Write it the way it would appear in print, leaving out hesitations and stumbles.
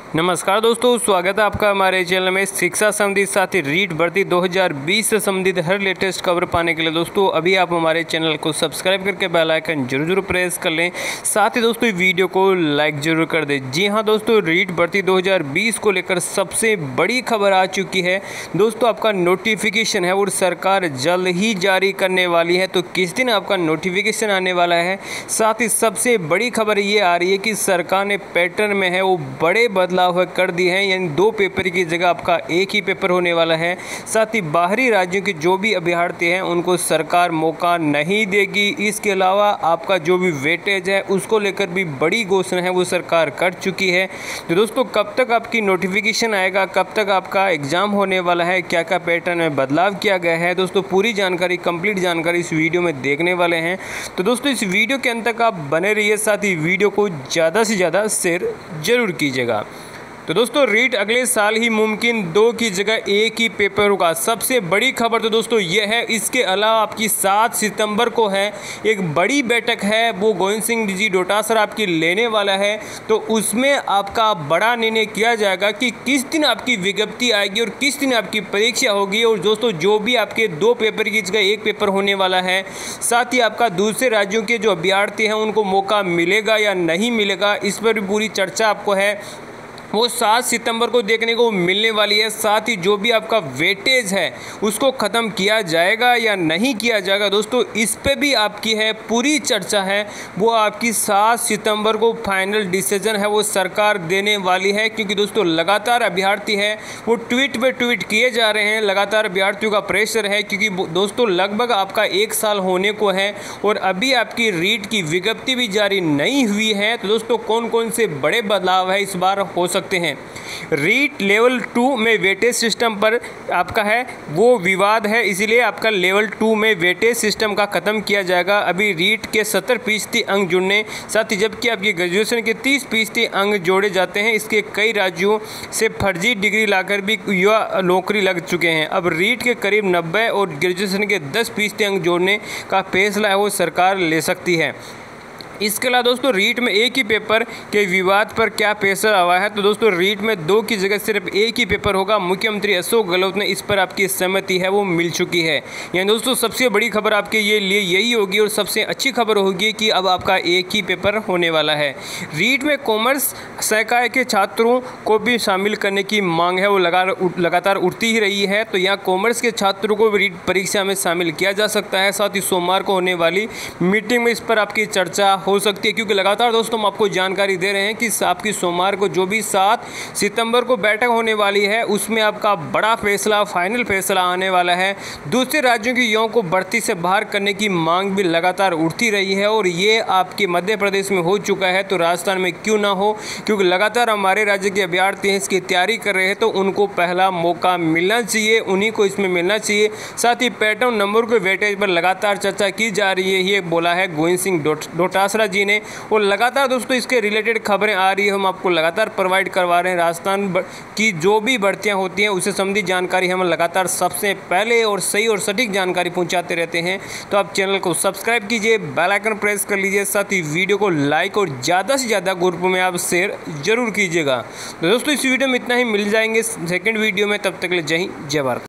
नमस्कार दोस्तों, स्वागत है आपका हमारे चैनल में। शिक्षा संबंधित साथ ही रीट भर्ती 2020 से संबंधित हर लेटेस्ट खबर पाने के लिए दोस्तों अभी आप हमारे चैनल को सब्सक्राइब करके बेल आइकन जरूर प्रेस कर लें। साथ ही दोस्तों वीडियो को लाइक जरूर कर दें। जी हां दोस्तों, रीट भर्ती 2020 को लेकर सबसे बड़ी खबर आ चुकी है। दोस्तों आपका नोटिफिकेशन है वो सरकार जल्द ही जारी करने वाली है। तो किस दिन आपका नोटिफिकेशन आने वाला है। साथ ही सबसे बड़ी खबर ये आ रही है कि सरकार ने पैटर्न में है वो बड़े बदलाव कर दी है, यानी 2 पेपर की जगह आपका एक ही पेपर होने वाला है। साथ ही बाहरी राज्यों के जो भी अभ्यर्थी हैं उनको सरकार मौका नहीं देगी। इसके अलावा आपका जो भी वेटेज है उसको लेकर भी बड़ी घोषणा है वो सरकार कर चुकी है। तो दोस्तों कब तक आपकी नोटिफिकेशन आएगा, कब तक आपका एग्जाम होने वाला है, क्या क्या पैटर्न में बदलाव किया गया है, दोस्तों पूरी जानकारी, कंप्लीट जानकारी इस वीडियो में देखने वाले हैं। तो दोस्तों इस वीडियो के अंत तक आप बने रहिए, साथ ही वीडियो को ज़्यादा से ज़्यादा शेयर जरूर कीजिएगा। तो दोस्तों रीट अगले साल ही मुमकिन 2 की जगह एक ही पेपर होगा। सबसे बड़ी खबर तो दोस्तों ये है। इसके अलावा आपकी 7 सितंबर को है एक बड़ी बैठक है, वो गोविंद सिंह जी डोटासरा आपकी लेने वाला है। तो उसमें आपका बड़ा निर्णय किया जाएगा कि किस दिन आपकी विज्ञप्ति आएगी और किस दिन आपकी परीक्षा होगी। और दोस्तों जो भी आपके 2 पेपर की जगह एक पेपर होने वाला है, साथ ही आपका दूसरे राज्यों के जो अभ्यर्थी हैं उनको मौका मिलेगा या नहीं मिलेगा, इस पर भी पूरी चर्चा आपको है वो 7 सितंबर को देखने को मिलने वाली है। साथ ही जो भी आपका वेटेज है उसको ख़त्म किया जाएगा या नहीं किया जाएगा, दोस्तों इस पे भी आपकी है पूरी चर्चा है। वो आपकी 7 सितंबर को फाइनल डिसीजन है वो सरकार देने वाली है। क्योंकि दोस्तों लगातार अभ्यर्थी है वो ट्वीट पे ट्वीट किए जा रहे हैं, लगातार अभ्यर्थियों का प्रेशर है। क्योंकि दोस्तों लगभग आपका 1 साल होने को है और अभी आपकी रीट की विज्ञप्ति भी जारी नहीं हुई है। तो दोस्तों कौन कौन से बड़े बदलाव है इस बार हो सकते हैं। रीट लेवल 2 में वेटेज सिस्टम पर आपका है वो विवाद है, इसीलिए आपका लेवल 2 में वेटेज सिस्टम का ख़त्म किया जाएगा। अभी रीट के 70% अंक जुड़ने, साथ ही जबकि आपकी ग्रेजुएशन के 30% अंक जोड़े जाते हैं। इसके कई राज्यों से फर्जी डिग्री लाकर भी युवा नौकरी लग चुके हैं। अब रीट के करीब 90 और ग्रेजुएशन के 10% अंक जोड़ने का फैसला है वो सरकार ले सकती है। इसके अलावा दोस्तों रीट में एक ही पेपर के विवाद पर क्या फैसला हुआ है। तो दोस्तों रीट में 2 की जगह सिर्फ एक ही पेपर होगा। मुख्यमंत्री अशोक गहलोत ने इस पर आपकी सहमति है वो मिल चुकी है। यानी दोस्तों सबसे बड़ी खबर आपके लिए यही होगी और सबसे अच्छी खबर होगी कि अब आपका एक ही पेपर होने वाला है। रीट में कॉमर्स संकाय के छात्रों को भी शामिल करने की मांग है वो लगातार उठती ही रही है। तो यहाँ कॉमर्स के छात्रों को भी रीट परीक्षा में शामिल किया जा सकता है। साथ ही सोमवार को होने वाली मीटिंग में इस पर आपकी चर्चा हो सकती है। क्योंकि लगातार दोस्तों हम आपको जानकारी दे रहे हैं कि आपकी सोमवार को जो भी 7 सितंबर को बैठक होने वाली है उसमें आपका बड़ा फैसला, फाइनल फैसला आने वाला है। दूसरे राज्यों के युवाओं को भर्ती से बाहर करने की मांग भी लगातार उठती रही है और ये आपके मध्य प्रदेश में हो चुका है। तो राजस्थान में क्यों ना हो, क्योंकि लगातार हमारे राज्य के अभ्यर्थी हैं इसकी तैयारी कर रहे हैं। तो उनको पहला मौका मिलना चाहिए, उन्हीं को इसमें मिलना चाहिए। साथ ही पैटर्न नंबर के वेटेज पर लगातार चर्चा की जा रही है, ये बोला है गोविंद सिंह डोटासरा जी ने। और लगातार दोस्तों इसके रिलेटेड खबरें आ रही है, हम आपको लगातार प्रोवाइड करवा रहे हैं। राजस्थान की जो भी भर्तियां होती हैं उससे संबंधित जानकारी हम लगातार सबसे पहले और सही और सटीक जानकारी पहुंचाते रहते हैं। तो आप चैनल को सब्सक्राइब कीजिए, बेल आइकन प्रेस कर लीजिए, साथ ही वीडियो को लाइक और ज़्यादा से ज़्यादा ग्रुप में आप शेयर जरूर कीजिएगा। तो दोस्तों इस वीडियो में इतना ही, मिल जाएंगे सेकेंड वीडियो में, तब तक के लिए जय हिंद जय भारत।